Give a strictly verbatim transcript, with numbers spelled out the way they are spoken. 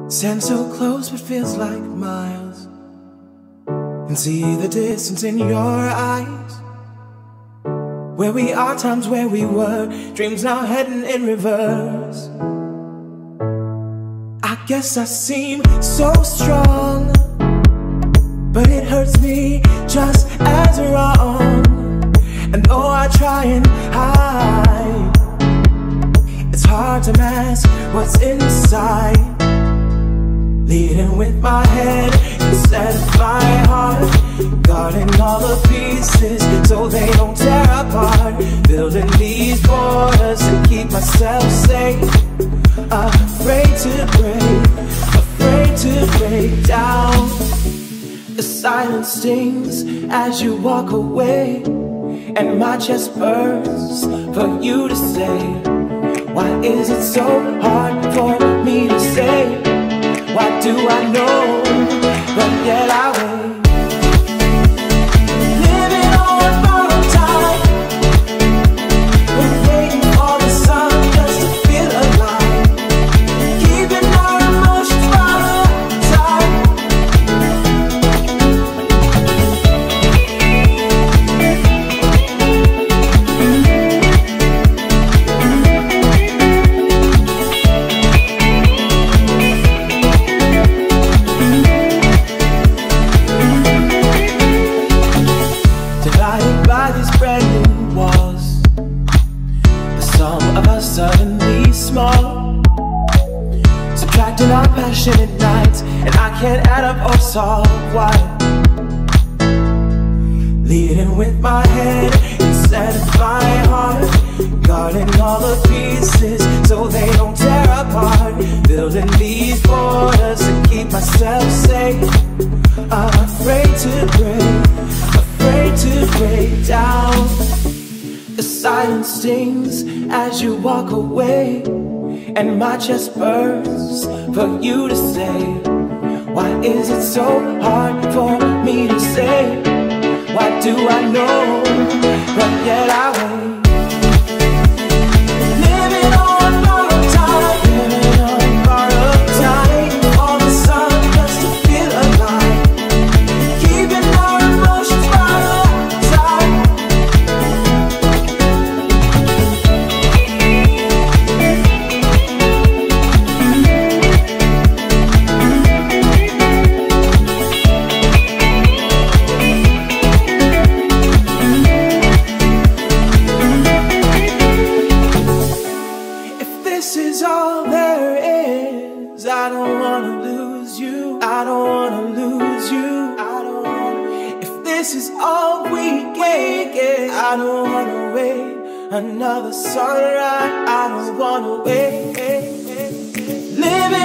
Stand so close but feels like miles, and see the distance in your eyes. Where we are, times where we were, dreams now heading in reverse. I guess I seem so strong, but it hurts me just as wrong. And though I try and hide, it's hard to mask what's inside. Leading with my head instead of my heart, guarding all the pieces so they don't tear apart. Building these borders to keep myself safe. Afraid to break, afraid to break down. The silence stings as you walk away, and my chest burns for you to say. Why is it so hard for me to say? Why do I know, but yet I wait? Living on borrowed time, we're waiting for the sun just to feel alive. Keeping our emotions bottled tight. Divided by these brand new walls, the sum of us suddenly small. Subtracting our passionate nights, and I can't add up or solve why. Leading with my head instead of my heart, guarding all the pieces so they don't tear apart. Building these borders to keep myself safe. I'm afraid to break, afraid to break down. The silence stings as you walk away, and my chest burns for you to say. Why is it so hard for me to say? Why do I know, but yet I wait? Living on borrowed time, living on borrowed time. All the sun just to feel alive. Keeping our emotions bottled tight. If this is all there is, I don't wanna lose you. I don't wanna lose you. I don't wanna. If this is all we get, I don't wanna wait another sunrise. I don't wanna wait. Living